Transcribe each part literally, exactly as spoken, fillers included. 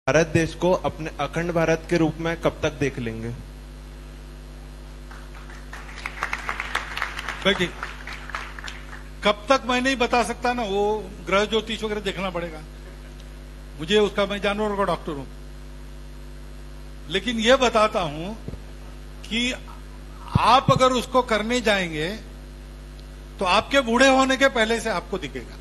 भारत देश को अपने अखंड भारत के रूप में कब तक देख लेंगे? देखिए, कब तक मैं नहीं बता सकता ना, वो ग्रह ज्योतिष वगैरह देखना पड़ेगा मुझे, उसका मैं जानवरों का डॉक्टर हूं। लेकिन यह बताता हूं कि आप अगर उसको करने जाएंगे तो आपके बूढ़े होने के पहले से आपको दिखेगा,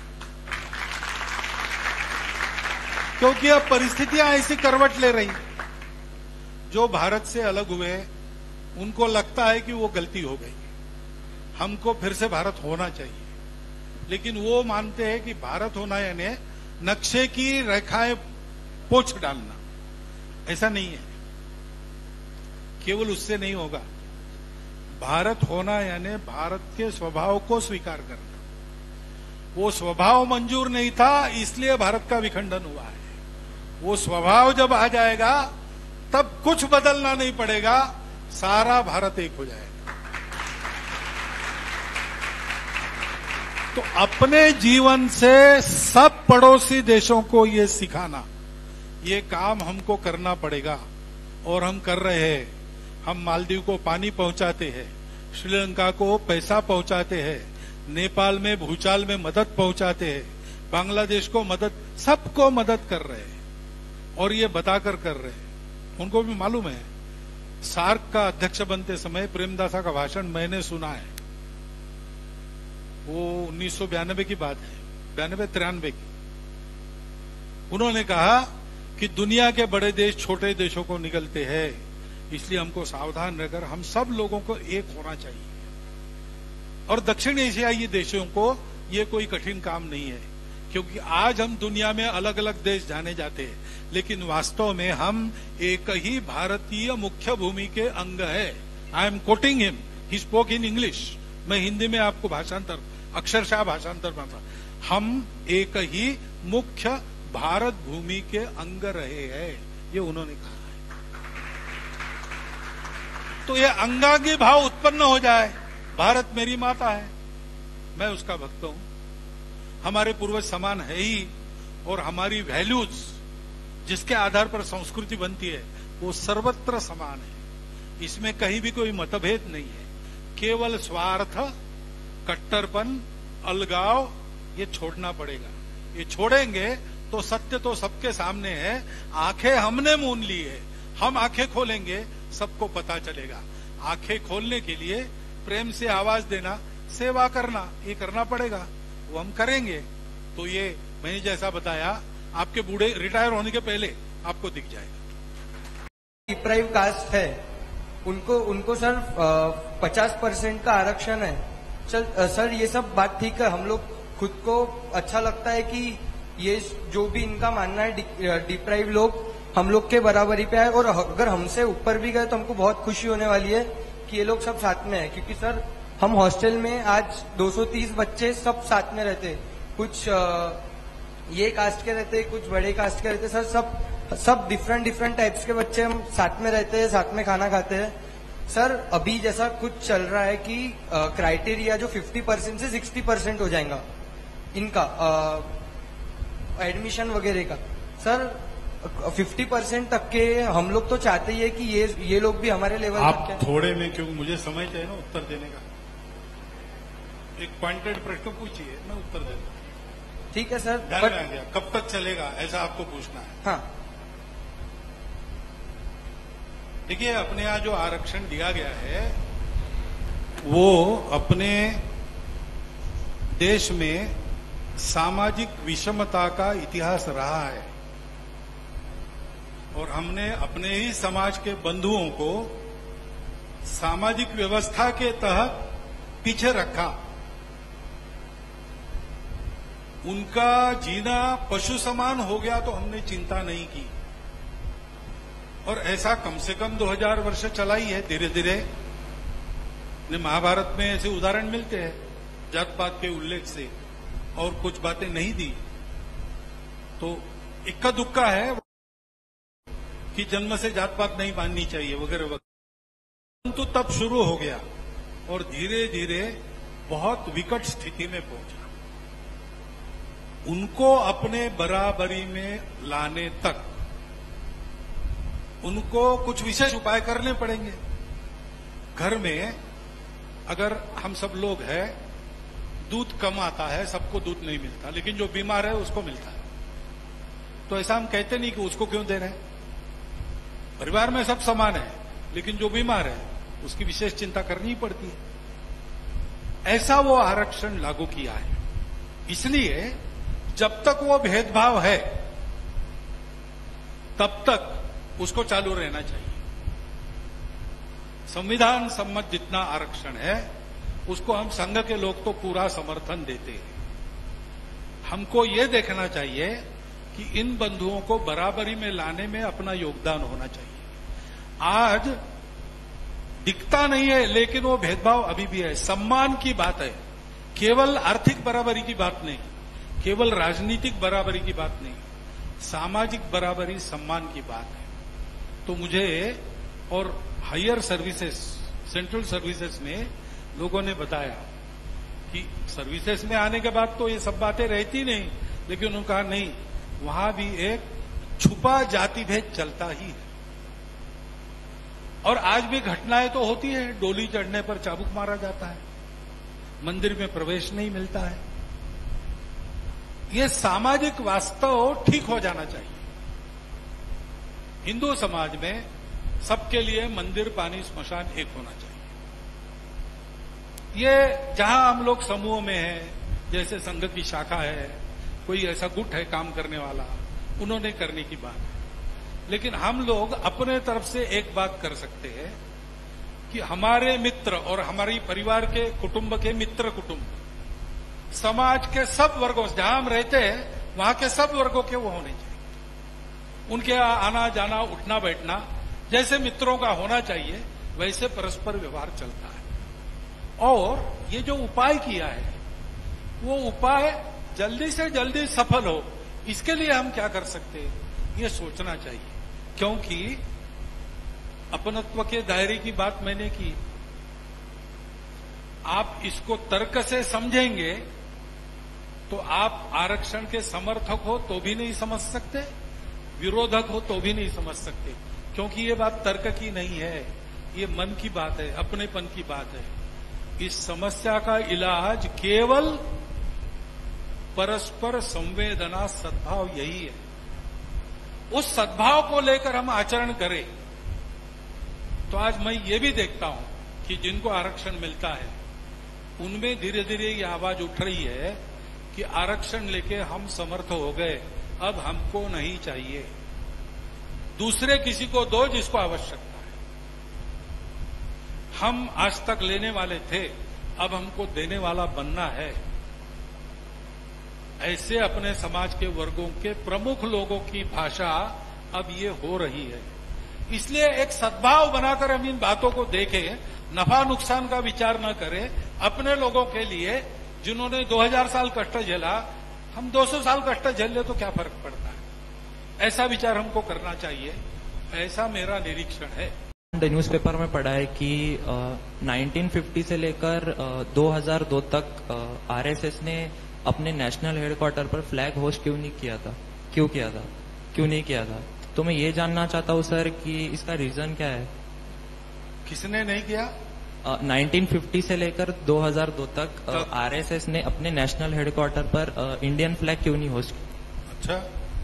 क्योंकि अब परिस्थितियां ऐसी करवट ले रही। जो भारत से अलग हुए उनको लगता है कि वो गलती हो गई, हमको फिर से भारत होना चाहिए। लेकिन वो मानते हैं कि भारत होना यानी नक्शे की रेखाएं पोंछ डालना, ऐसा नहीं है। केवल उससे नहीं होगा। भारत होना यानी भारत के स्वभाव को स्वीकार करना। वो स्वभाव मंजूर नहीं था, इसलिए भारत का विखंडन हुआ है। वो स्वभाव जब आ जाएगा तब कुछ बदलना नहीं पड़ेगा, सारा भारत एक हो जाएगा। तो अपने जीवन से सब पड़ोसी देशों को ये सिखाना, ये काम हमको करना पड़ेगा और हम कर रहे हैं। हम मालदीव को पानी पहुंचाते हैं, श्रीलंका को पैसा पहुंचाते हैं, नेपाल में भूचाल में मदद पहुंचाते हैं, बांग्लादेश को मदद, सबको मदद कर रहे हैं और ये बताकर कर रहे हैं। उनको भी मालूम है। सार्क का अध्यक्ष बनते समय प्रेमदासा का भाषण मैंने सुना है। वो उन्नीस सौ बयानबे की बात है, बयानबे तिरानबे की। उन्होंने कहा कि दुनिया के बड़े देश छोटे देशों को निगलते हैं, इसलिए हमको सावधान रहकर हम सब लोगों को एक होना चाहिए। और दक्षिण एशियाई देशों को ये कोई कठिन काम नहीं है, क्योंकि आज हम दुनिया में अलग अलग देश जाने जाते हैं, लेकिन वास्तव में हम एक ही भारतीय मुख्य भूमि के अंग है। I am quoting him, he spoke in English. मैं हिंदी में आपको भाषांतर, अक्षरशः भाषांतर बता। हम एक ही मुख्य भारत भूमि के अंग रहे हैं, ये उन्होंने कहा है। तो ये अंगांगी भाव उत्पन्न हो जाए। भारत मेरी माता है, मैं उसका भक्त हूं, हमारे पूर्वज समान है ही, और हमारी वैल्यूज जिसके आधार पर संस्कृति बनती है वो सर्वत्र समान है। इसमें कहीं भी कोई मतभेद नहीं है। केवल स्वार्थ, कट्टरपन, अलगाव ये छोड़ना पड़ेगा। ये छोड़ेंगे तो सत्य तो सबके सामने है। आंखें हमने मूंद ली है, हम आंखें खोलेंगे सबको पता चलेगा। आंखें खोलने के लिए प्रेम से आवाज देना, सेवा करना, ये करना पड़ेगा। वो हम करेंगे तो ये मैंने जैसा बताया, आपके बूढ़े रिटायर होने के पहले आपको दिख जाएगा। डिप्राइव कास्ट है, उनको उनको सर पचास परसेंट का आरक्षण है। चल सर, ये सब बात ठीक है, हम लोग खुद को अच्छा लगता है कि ये जो भी इनका मानना है डिप्राइव लोग हम लोग के बराबरी पे आए, और अगर हमसे ऊपर भी गए तो हमको बहुत खुशी होने वाली है कि ये लोग सब साथ में है। क्योंकि सर हम हॉस्टल में आज दो सौ तीस बच्चे सब साथ में रहते, कुछ ये कास्ट के रहते, कुछ बड़े कास्ट के रहते। सर सब सब डिफरेंट डिफरेंट टाइप्स के बच्चे हम साथ में रहते हैं, साथ में खाना खाते हैं। सर अभी जैसा कुछ चल रहा है कि क्राइटेरिया जो पचास परसेंट से साठ परसेंट हो जाएगा इनका एडमिशन वगैरह का। सर पचास परसेंट तक के हम लोग तो चाहते ही है कि ये ये लोग भी हमारे लेवल आप तक थोड़े में, क्योंकि मुझे समय चाहिए ना उत्तर देने का। एक पॉइंटेड प्रश्न पूछिए, मैं उत्तर दे दूं। ठीक है सर। ध्यान में आ गया। कब तक चलेगा ऐसा आपको पूछना है। हाँ देखिए, अपने यहाँ जो आरक्षण दिया गया है वो अपने देश में सामाजिक विषमता का इतिहास रहा है, और हमने अपने ही समाज के बंधुओं को सामाजिक व्यवस्था के तहत पीछे रखा। उनका जीना पशु समान हो गया तो हमने चिंता नहीं की, और ऐसा कम से कम दो हज़ार वर्ष चला ही है। धीरे धीरे महाभारत में ऐसे उदाहरण मिलते हैं जात पात के उल्लेख से, और कुछ बातें नहीं दी तो इक्का दुक्का है कि जन्म से जात पात नहीं माननी चाहिए वगैरह वगैरह, परंतु तब शुरू हो गया और धीरे धीरे बहुत विकट स्थिति में पहुंचा। उनको अपने बराबरी में लाने तक उनको कुछ विशेष उपाय करने पड़ेंगे। घर में अगर हम सब लोग हैं, दूध कम आता है, सबको दूध नहीं मिलता, लेकिन जो बीमार है उसको मिलता है, तो ऐसा हम कहते नहीं कि उसको क्यों दे रहे हैं। परिवार में सब समान है, लेकिन जो बीमार है उसकी विशेष चिंता करनी पड़ती है। ऐसा वो आरक्षण लागू किया है। इसलिए जब तक वो भेदभाव है तब तक उसको चालू रहना चाहिए। संविधान सम्मत जितना आरक्षण है उसको हम संघ के लोग तो पूरा समर्थन देते हैं। हमको ये देखना चाहिए कि इन बंधुओं को बराबरी में लाने में अपना योगदान होना चाहिए। आज दिखता नहीं है, लेकिन वो भेदभाव अभी भी है। सम्मान की बात है, केवल आर्थिक बराबरी की बात नहीं, केवल राजनीतिक बराबरी की बात नहीं, सामाजिक बराबरी, सम्मान की बात है। तो मुझे और हायर सर्विसेज, सेंट्रल सर्विसेज में लोगों ने बताया कि सर्विसेज में आने के बाद तो ये सब बातें रहती नहीं, लेकिन उन्होंने कहा नहीं, वहां भी एक छुपा जाति भेद चलता ही है। और आज भी घटनाएं तो होती है, डोली चढ़ने पर चाबुक मारा जाता है, मंदिर में प्रवेश नहीं मिलता है। ये सामाजिक वास्तव ठीक हो जाना चाहिए। हिंदू समाज में सबके लिए मंदिर, पानी, स्मशान एक होना चाहिए। ये जहां हम लोग समूह में हैं, जैसे संघ की शाखा है, कोई ऐसा गुट है काम करने वाला, उन्होंने करने की बात है। लेकिन हम लोग अपने तरफ से एक बात कर सकते हैं कि हमारे मित्र और हमारी परिवार के कुटुंब के मित्र कुटुंब, समाज के सब वर्गों से, जहां हम रहते हैं वहां के सब वर्गों के वो होने चाहिए। उनके आना जाना, उठना बैठना जैसे मित्रों का होना चाहिए, वैसे परस्पर व्यवहार चलता है। और ये जो उपाय किया है, वो उपाय जल्दी से जल्दी सफल हो, इसके लिए हम क्या कर सकते हैं, ये सोचना चाहिए। क्योंकि अपनत्व के दायरे की बात मैंने की, आप इसको तर्क से समझेंगे तो आप आरक्षण के समर्थक हो तो भी नहीं समझ सकते, विरोधक हो तो भी नहीं समझ सकते, क्योंकि ये बात तर्क की नहीं है, ये मन की बात है, अपनेपन की बात है। इस समस्या का इलाज केवल परस्पर संवेदना, सद्भाव, यही है। उस सद्भाव को लेकर हम आचरण करें तो आज मैं ये भी देखता हूं कि जिनको आरक्षण मिलता है उनमें धीरे धीरे ये आवाज उठ रही है कि आरक्षण लेके हम समर्थ हो गए, अब हमको नहीं चाहिए, दूसरे किसी को दो जिसको आवश्यकता है। हम आज तक लेने वाले थे, अब हमको देने वाला बनना है। ऐसे अपने समाज के वर्गों के प्रमुख लोगों की भाषा अब ये हो रही है। इसलिए एक सद्भाव बनाकर हम इन बातों को देखें, नफा नुकसान का विचार न करें। अपने लोगों के लिए जिन्होंने दो हज़ार साल कष्ट झेला, हम दो सौ साल कष्ट झेल ले तो क्या फर्क पड़ता है, ऐसा विचार हमको करना चाहिए। ऐसा मेरा निरीक्षण है। न्यूज़पेपर में पढ़ा है कि नाइनटीन फिफ्टी से लेकर दो हज़ार दो तक आरएसएस ने अपने नेशनल हेडक्वार्टर पर फ्लैग होस्ट क्यों नहीं किया था, क्यों किया था, क्यों नहीं किया था। तो मैं ये जानना चाहता हूँ सर कि इसका रीजन क्या है। किसने नहीं किया? नाइनटीन फिफ्टी से लेकर दो हज़ार दो तक आरएसएस ने अपने नेशनल हेडक्वार्टर पर इंडियन फ्लैग क्यों नहीं होस्ट किया। अच्छा,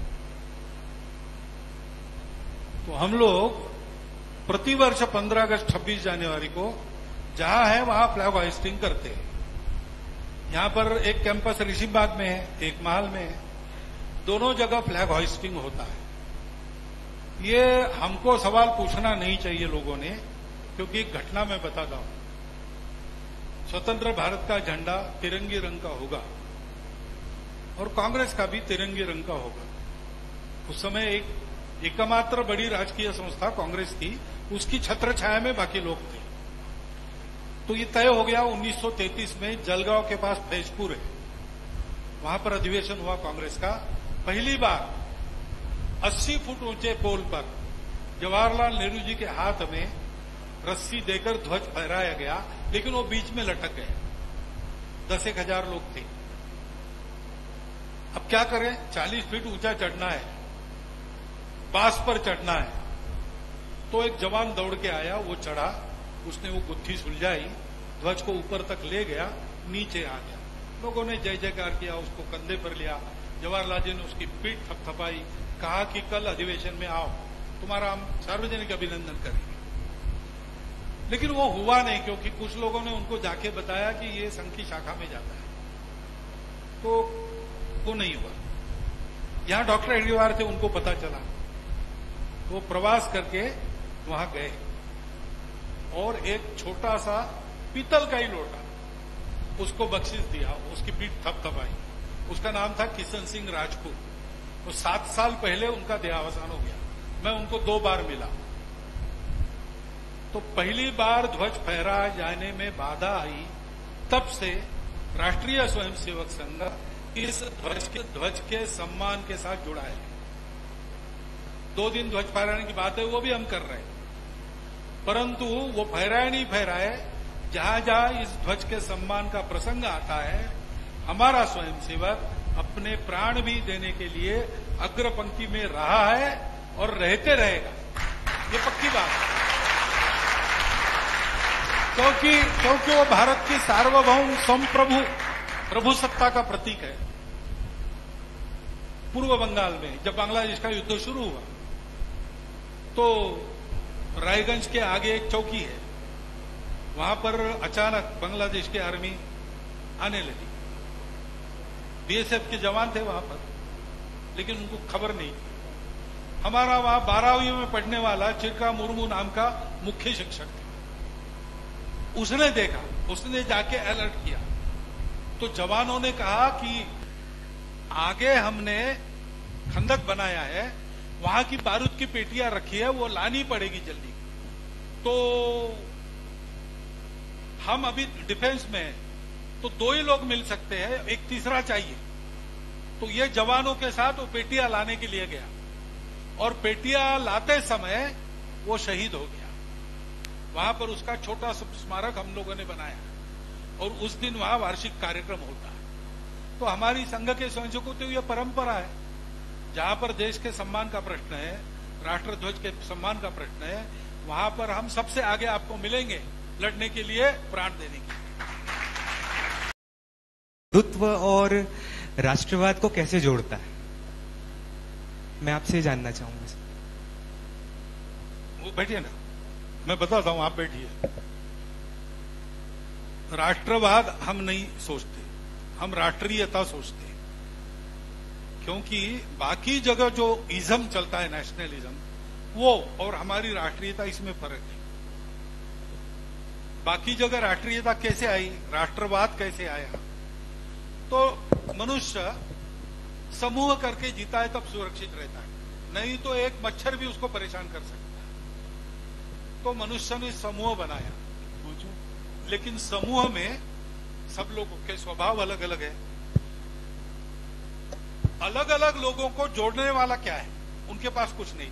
तो हम लोग प्रतिवर्ष पंद्रह अगस्त, छब्बीस जनवरी को जहां है वहां फ्लैग होस्टिंग करते हैं। यहां पर एक कैंपस ऋषिबाग में है, एक महल में है, दोनों जगह फ्लैग होस्टिंग होता है। ये हमको सवाल पूछना नहीं चाहिए लोगों ने, क्योंकि एक घटना मैं बताता हूं। स्वतंत्र भारत का झंडा तिरंगे रंग का होगा और कांग्रेस का भी तिरंगे रंग का होगा। उस समय एक एकमात्र बड़ी राजकीय संस्था कांग्रेस थी, उसकी छत्र छाया में बाकी लोग थे। तो ये तय हो गया उन्नीस सौ तैंतीस में, जलगांव के पास फैजपुर है, वहां पर अधिवेशन हुआ कांग्रेस का। पहली बार अस्सी फुट ऊंचे पोल पर जवाहरलाल नेहरू जी के हाथ में रस्सी देकर ध्वज फहराया गया, लेकिन वो बीच में लटक गए। दस एक हजार लोग थे। अब क्या करें, चालीस फीट ऊंचा चढ़ना है, बांस पर चढ़ना है, तो एक जवान दौड़ के आया, वो चढ़ा, उसने वो गुत्थी सुलझाई, ध्वज को ऊपर तक ले गया, नीचे आ गया। लोगों ने जय जयकार किया, उसको कंधे पर लिया। जवाहरलाल जी ने उसकी पीठ थपथपाई, कहा कि कल अधिवेशन में आओ, तुम्हारा हम सार्वजनिक अभिनंदन करेंगे। लेकिन वो हुआ नहीं, क्योंकि कुछ लोगों ने उनको जाके बताया कि ये संघ की शाखा में जाता है, तो वो नहीं हुआ। यहां डॉक्टर हेडगेवार थे, उनको पता चला, तो वो प्रवास करके वहां गए और एक छोटा सा पीतल का ही लोटा उसको बख्शिश दिया, उसकी पीठ थपथपाई। उसका नाम था किशन सिंह राजपूत। वो सात साल पहले उनका देहावसान हो गया। मैं उनको दो बार मिला। तो पहली बार ध्वज फहराए जाने में बाधा आई, तब से राष्ट्रीय स्वयंसेवक संघ इस ध्वज के ध्वज के सम्मान के साथ जुड़ा है। दो दिन ध्वज फहराने की बात है, वो भी हम कर रहे हैं, परंतु वो फहराए नहीं फहराए, जहां जहां इस ध्वज के सम्मान का प्रसंग आता है, हमारा स्वयंसेवक अपने प्राण भी देने के लिए अग्रपंक्ति में रहा है और रहते रहेगा, ये पक्की बात है। क्योंकि क्योंकि वो भारत की सार्वभौम संप्रभु प्रभु सत्ता का प्रतीक है। पूर्व बंगाल में जब बांग्लादेश का युद्ध शुरू हुआ, तो रायगंज के आगे एक चौकी है, वहां पर अचानक बांग्लादेश की आर्मी आने लगी। बीएसएफ के जवान थे वहां पर, लेकिन उनको खबर नहीं थी। हमारा वहां बारहवीं में पढ़ने वाला चिरका मुर्मू नाम का मुख्य शिक्षक था। उसने देखा, उसने जाके अलर्ट किया, तो जवानों ने कहा कि आगे हमने खंदक बनाया है, वहां की बारूद की पेटियां रखी है, वो लानी पड़ेगी जल्दी। तो हम अभी डिफेंस में हैं, तो दो ही लोग मिल सकते हैं, एक तीसरा चाहिए। तो ये जवानों के साथ वो पेटियां लाने के लिए गया, और पेटियां लाते समय वो शहीद हो गया। वहां पर उसका छोटा स्मारक हम लोगों ने बनाया, और उस दिन वहां वार्षिक कार्यक्रम होता है। तो हमारी संघ के स्वयंसेवकों की यह परंपरा है, जहां पर देश के सम्मान का प्रश्न है, राष्ट्रध्वज के सम्मान का प्रश्न है, वहां पर हम सबसे आगे आपको मिलेंगे लड़ने के लिए, प्राण देने के लिए। हिंदुत्व और राष्ट्रवाद को कैसे जोड़ता है, मैं आपसे जानना चाहूंगा। वो बैठिए ना, मैं बताता हूं, आप बैठिए। राष्ट्रवाद हम नहीं सोचते, हम राष्ट्रीयता सोचते हैं। क्योंकि बाकी जगह जो इज्म चलता है, नेशनलिज्म, वो और हमारी राष्ट्रीयता, इसमें फर्क है। बाकी जगह राष्ट्रीयता कैसे आई, राष्ट्रवाद कैसे आया? तो मनुष्य समूह करके जीता है तब सुरक्षित रहता है, नहीं तो एक मच्छर भी उसको परेशान कर सकता है। तो मनुष्य ने समूह बनाया, लेकिन समूह में सब लोगों के स्वभाव अलग अलग है। अलग अलग लोगों को जोड़ने वाला क्या है? उनके पास कुछ नहीं।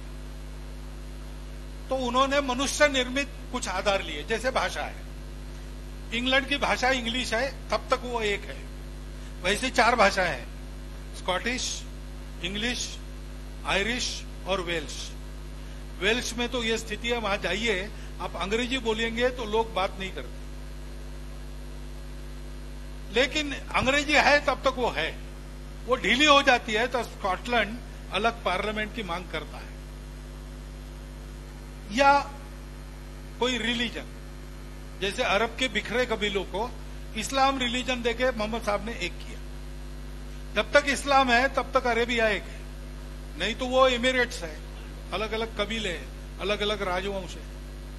तो उन्होंने मनुष्य निर्मित कुछ आधार लिए, जैसे भाषा है। इंग्लैंड की भाषा इंग्लिश है, तब तक वो एक है। वैसे चार भाषाएं हैं, स्कॉटिश, इंग्लिश, आयरिश और वेल्श। वेल्श में तो ये स्थिति है, वहां जाइए आप अंग्रेजी बोलेंगे तो लोग बात नहीं करते, लेकिन अंग्रेजी है तब तक वो है। वो ढीली हो जाती है तो स्कॉटलैंड अलग पार्लियामेंट की मांग करता है। या कोई रिलीजन, जैसे अरब के बिखरे कबीलों को इस्लाम रिलीजन देके मोहम्मद साहब ने एक किया। जब तक इस्लाम है तब तक अरेबिया एक है, नहीं तो वो एमिरेट्स है, अलग अलग कबीले हैं, अलग अलग राजवंश है।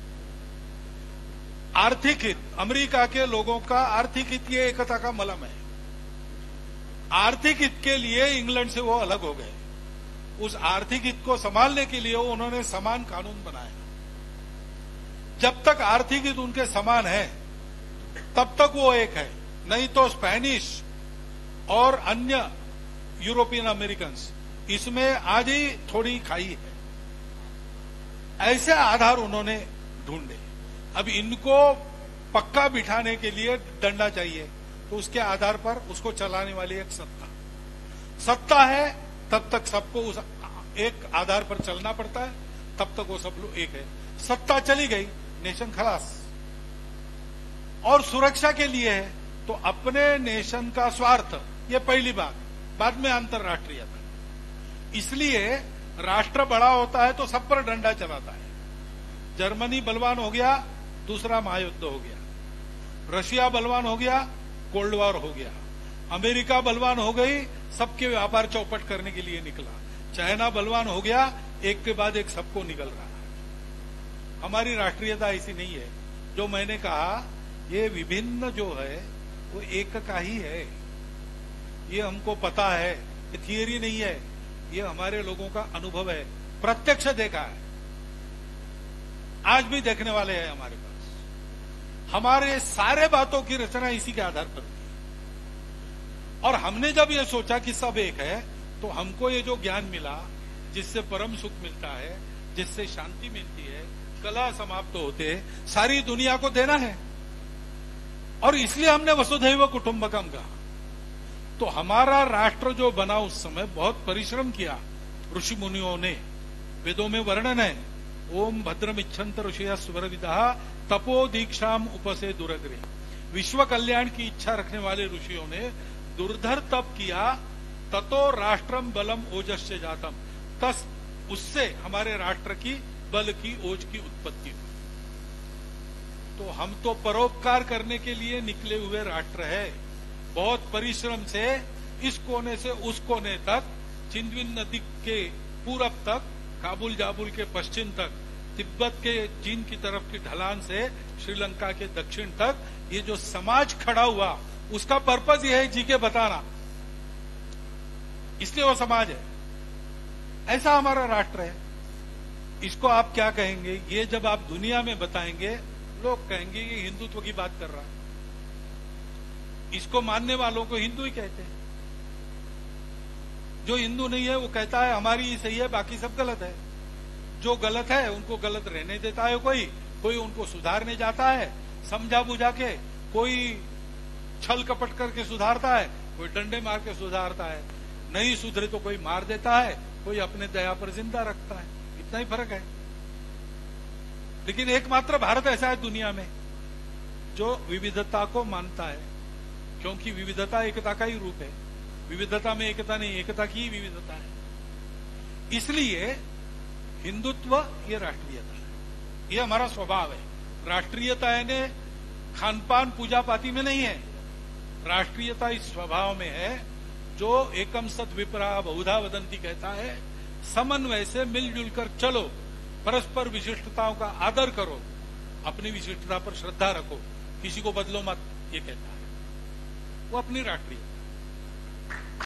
आर्थिक हित, अमेरिका के लोगों का आर्थिक हित ये एकता का मलम है। आर्थिक हित के लिए इंग्लैंड से वो अलग हो गए। उस आर्थिक हित को संभालने के लिए उन्होंने समान कानून बनाया। जब तक आर्थिक हित उनके समान है तब तक वो एक है, नहीं तो स्पेनिश और अन्य यूरोपियन अमेरिकन इसमें आज ही थोड़ी खाई है। ऐसे आधार उन्होंने ढूंढे। अब इनको पक्का बिठाने के लिए डंडा चाहिए, तो उसके आधार पर उसको चलाने वाली एक सत्ता सत्ता है, तब तक सबको उस एक आधार पर चलना पड़ता है, तब तक वो सब लोग एक है। सत्ता चली गई, नेशन खलास। और सुरक्षा के लिए है तो अपने नेशन का स्वार्थ, ये पहली बात, बाद में अंतरराष्ट्रीयता। इसलिए राष्ट्र बड़ा होता है तो सब पर डंडा चलाता है। जर्मनी बलवान हो गया, दूसरा महायुद्ध हो गया। रशिया बलवान हो गया, कोल्ड वॉर हो गया। अमेरिका बलवान हो गई, सबके व्यापार चौपट करने के लिए निकला। चाइना बलवान हो गया, एक के बाद एक सबको निकल रहा है। हमारी राष्ट्रीयता ऐसी नहीं है। जो मैंने कहा, ये विभिन्न जो है वो एक का ही है। ये हमको पता है, ये थियरी नहीं है, ये हमारे लोगों का अनुभव है, प्रत्यक्ष देखा है, आज भी देखने वाले हैं हमारे पास। हमारे सारे बातों की रचना इसी के आधार पर हुई। और हमने जब ये सोचा कि सब एक है, तो हमको ये जो ज्ञान मिला, जिससे परम सुख मिलता है, जिससे शांति मिलती है, कला समाप्त होते, सारी दुनिया को देना है। और इसलिए हमने वसुधैव कुटुंबकम कहा। तो हमारा राष्ट्र जो बना उस समय बहुत परिश्रम किया ऋषि मुनियों ने। वेदों में वर्णन है, ओम भद्रम इच्छन्त ऋषिया स्वरविदा तपो दीक्षाम उपसे दुरग्रे। विश्व कल्याण की इच्छा रखने वाले ऋषियों ने दुर्धर तप किया, ततो राष्ट्रम बलम ओजस्य जातम, तस उससे हमारे राष्ट्र की बल की ओज की उत्पत्ति हुई। तो हम तो परोपकार करने के लिए निकले हुए राष्ट्र है। बहुत परिश्रम से इस कोने से उस कोने तक, चिंदविन नदी के पूरब तक, काबुल जाबुल के पश्चिम तक, तिब्बत के चीन की तरफ की ढलान से श्रीलंका के दक्षिण तक, ये जो समाज खड़ा हुआ, उसका पर्पज यह है जी के बताना, इसलिए वो समाज है। ऐसा हमारा राष्ट्र है। इसको आप क्या कहेंगे? ये जब आप दुनिया में बताएंगे, लोग कहेंगे ये हिंदुत्व की बात कर रहा है। इसको मानने वालों को हिंदू ही कहते हैं। जो हिंदू नहीं है वो कहता है हमारी ही सही है, बाकी सब गलत है। जो गलत है उनको गलत रहने देता है कोई, कोई उनको सुधारने जाता है समझा बुझा के, कोई छल कपट करके सुधारता है, कोई डंडे मार के सुधारता है, नहीं सुधरे तो कोई मार देता है, कोई अपने दया पर जिंदा रखता है। इतना ही फर्क है। लेकिन एकमात्र भारत ऐसा है दुनिया में जो विविधता को मानता है, क्योंकि विविधता एकता का ही रूप है। विविधता में एकता नहीं, एकता की ही विविधता है। इसलिए हिंदुत्व ये राष्ट्रीयता है, ये हमारा स्वभाव है। राष्ट्रीयता यानी खानपान पूजा पाती में नहीं है। राष्ट्रीयता इस स्वभाव में है जो एकम सद विपरा बहुधा वदंती कहता है, समन्वय से मिलजुल कर चलो, परस्पर विशिष्टताओं का आदर करो, अपनी विशिष्टता पर श्रद्धा रखो, किसी को बदलो मत, ये कहता है। वो अपनी राष्ट्रीयता।